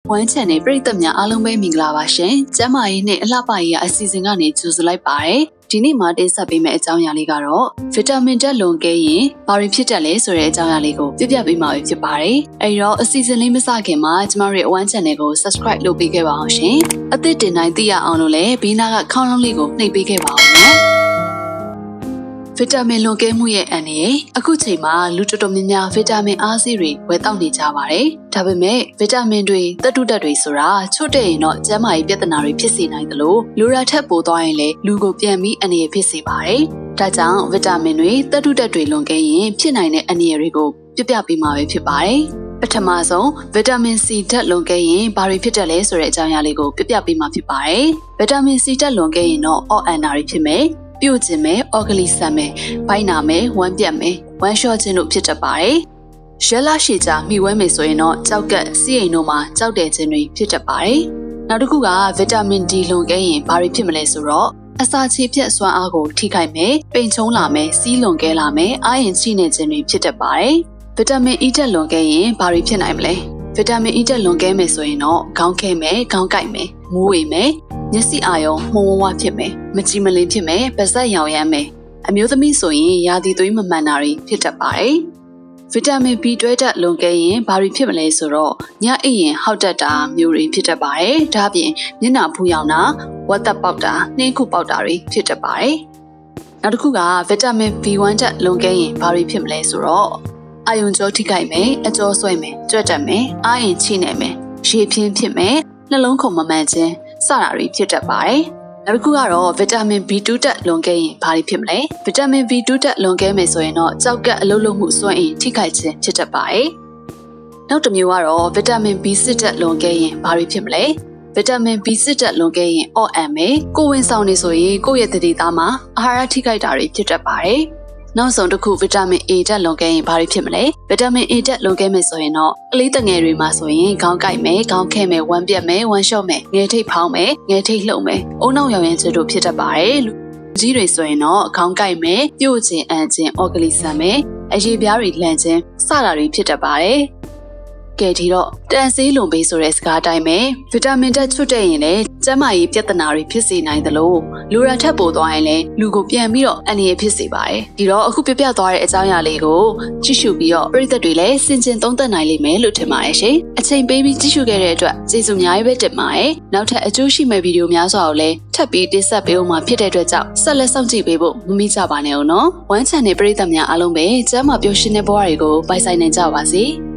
One channel ပရိသတ်များအားလုံးပဲမင်္ဂလာပါရှင်။ကျမ်းမာရေးနဲ့အလှပရေးအစီအစဉ်ကနေကြိုဆိုလိုက်ပါတယ်။ဒီနေ့မှာတင်ဆက်ပေးမယ့်အကြောင်းအရာလေးကတော့ဗီတာမင်ဓာတ်လွန်ကဲရင်ဘာတွေဖြစ်တတ်လဲဆိုတဲ့အကြောင်းအရာလေးကိုပြပြပေးမှာဖြစ်ပါတယ်။အဲဒီတော့အစီအစဉ်လေးမစခင်မှာကျမတို့ရဲ့ One Channel ကို Subscribe လုပ်ပေးခဲ့ပါအောင်ရှင်။အသစ်တင်တိုင်းသိရအောင်လို့လည်းဘေးနားကခေါင်းလုံးလေးကိုနှိပ်ပေးခဲ့ပါအောင်နော်။ဗီတာမင်လွန်ကဲမှုရဲ့အန္တရာယ်အခုချိန်မှာလူတော်တော်များများဗီတာမင်အားဆေးတွေဝယ်တောက်နေကြပါတယ်။ဒါပေမဲ့ဗီတာမင်တွေသတ္တုဓာတ်တွေဆိုတာချွတ်တဲ့ရင်တော့ကျန်းမာရေးပြဿနာတွေဖြစ်စေနိုင်တယ်လို့လူရာထက်ပိုသွားရင်လည်းလူကိုပြန်ပြီးအန္တရာယ်ဖြစ်စေပါတယ်။ဒါကြောင့်ဗီတာမင်တွေသတ္တုဓာတ်တွေလွန်ကဲရင်ဖြစ်နိုင်တဲ့အန္တရာယ်တွေကိုပြပြပေးမှာပဲဖြစ်ပါတယ်။ပထမဆုံးဗီတာမင် C ဓာတ်လွန်ကဲရင်ဘာတွေဖြစ်တတ်လဲဆိုတဲ့အကြောင်းအရာလေးကိုပြပြပေးမှာဖြစ်ပါတယ်။ဗီတာမင် C ဓာတ်လွန်ကဲရင်တော့အော့အန်နာတွေဖြစ်မယ်။ပြုတ်ခြင်းမယ်အော်ဂလီဆန်မယ်ဘိုင်းနာမယ်ဝမ်းပြတ်မယ်ဝမ်းလျှော့ခြင်းတို့ဖြစ်တတ်ပါတယ်။ရဲလာရှည်ကြမိဝဲမယ်ဆိုရင်တော့ကြောက်ကက်စီးအိမ်တို့မှာကြောက်တဲ့ခြင်းတွေဖြစ်တတ်ပါတယ်။နောက်တစ်ခုကဗီတာမင် D လွန်ကဲရင်ဘာတွေဖြစ်မလဲဆိုတော့အစာချေဖြတ်စွမ်းအားကိုထိခိုက်မယ်ပိန်ချုံလာမယ်စီးလွန်ကဲလာမယ်အာရင်ချိနေခြင်းတွေဖြစ်တတ်ပါတယ်။ဗီတာမင် E ဓာတ်လွန်ကဲရင်ဘာတွေဖြစ်နိုင်မလဲ။ဗီတာမင် E ဓာတ်လွန်ကဲမယ်ဆိုရင်တော့ခေါင်းခဲမယ်ခေါင်းကိုက်မယ်မူးဝေမယ်မျက်စိအာရုံမှုံဝဝဖြစ်မယ်မကြည်မလင်ဖြစ်မယ်ပါးစပ်ရောင်ရမ်းမယ်အမျိုးသမီးဆိုရင်ရာသီသွေးမမှန်တာတွေဖြစ်တတ်ပါတယ်ဗီတာမင် B12 ဓာတ်လွန်ကဲရင်ဘာတွေဖြစ်မလဲဆိုတော့ညအိပ်ရင်ဟောက်တတ်တာမျိုးတွေဖြစ်တတ်ပါတယ်ဒါအပြင်မျက်နှာဖူးရောင်တာဝက်သက်ပေါက်တာနှင်းခုပေါက်တာတွေဖြစ်တတ်ပါတယ်နောက်တစ်ခုကဗီတာမင် B1 ဓာတ်လွန်ကဲရင်ဘာတွေဖြစ်မလဲဆိုတော့အာယုံကြောထိခိုက်မယ်အကြောဆွဲမယ်ကြွက်တက်မယ်အာရင်ချိနေမယ်ရေပြင်းဖြစ်မယ်နှလုံးခုန်မမှန်ခြင်းစတာတွေဖြစ်တတ်ပါတယ်။နောက်တစ်ခုကတော့ဗီတာမင် B2 ဓာတ်လွန်ကဲရင်ဘာတွေဖြစ်မလဲ။ဗီတာမင် B2 ဓာတ်လွန်ကဲမယ်ဆိုရင်တော့ကြောက်ကက်အလုပ်လုပ်မှုစွမ်းအင်ထိခိုက်ခြင်းဖြစ်တတ်ပါတယ်။နောက်တစ်မျိုးကတော့ဗီတာမင် B6 ဓာတ်လွန်ကဲရင်ဘာတွေဖြစ်မလဲ။ဗီတာမင် B6 ဓာတ်လွန်ကဲရင်အော့အန်မယ်။ကိုယ်ဝင်ဆောင်နေဆိုရင်ကိုယ့်ရဲ့တတိသားမှာအာဟာရထိခိုက်တာတွေဖြစ်တတ်ပါတယ်။နောက်ဆုံးတစ်ခုဗီတာမင် A ဓာတ်လွန်ကဲရင်ဘာတွေဖြစ်မလဲဗီတာမင် A ဓာတ်လွန်ကဲမယ်ဆိုရင်တော့ကလေးတငယ်တွေမှာဆိုရင်ခေါင်းကိုက်မယ်ခေါင်းခဲမယ်ဝမ်းပြတ်မယ်ဝမ်းလျှော့မယ်ငယ်ထိတ်ဖောင်းမယ်ငယ်ထိတ်လှုပ်မယ်အုံနောက်ရောင်ရမ်းခြင်းတို့ဖြစ်တတ်ပါတယ်လူကြီးတွေဆိုရင်တော့ခေါင်းကိုက်မယ်ပြုတ်ခြင်းအန်ခြင်းအော်ဂလီဆန်မယ်အရေပြားတွေလန့်ခြင်းစတာတွေဖြစ်တတ်ပါတယ်ကဲဒီတော့တန်ဆေးလွန်ပေးဆိုတဲ့စကားအတိုင်းပဲဗီတာမင်ဓာတ်ချွတ်တဲ့ရင်လည်းကျန်းမာရေးပြဿနာတွေဖြစ်စေနိုင်တယ်လို့လူရာထက်ပိုသွားရင်လည်းလူကိုပြန်ပြီးတော့အန္တရာယ်ဖြစ်စေပါတယ်ဒီတော့အခုပြပြသွားတဲ့အကြောင်းအရာလေးကိုကြည့်ရှုပြီးတော့ပရိသတ်တွေလည်းစင်ကျင်သုံးသပ်နိုင်လိမ့်မယ်လို့ထင်ပါတယ်ရှင်အချိန်ပေးပြီးကြည့်ရှုခဲ့တဲ့အတွက်ကျေးဇူးအများကြီးပဲတင်ပါတယ်နောက်ထပ်အကျိုးရှိမဲ့ဗီဒီယိုများစွာကိုလည်းထပ်ပြီးတင်ဆက်ပေးအောင်မှာဖြစ်တဲ့အတွက်ကြောင့်ဆက်လက်စောင့်ကြည့်ပေးဖို့မမေ့ကြပါနဲ့ဦးနော် One Channel ပရိသတ်များအားလုံးပဲကျမ်းမာပျော်ရွှင်တဲ့ဘဝတွေကိုပိုင်ဆိုင်နိုင်ကြပါစေ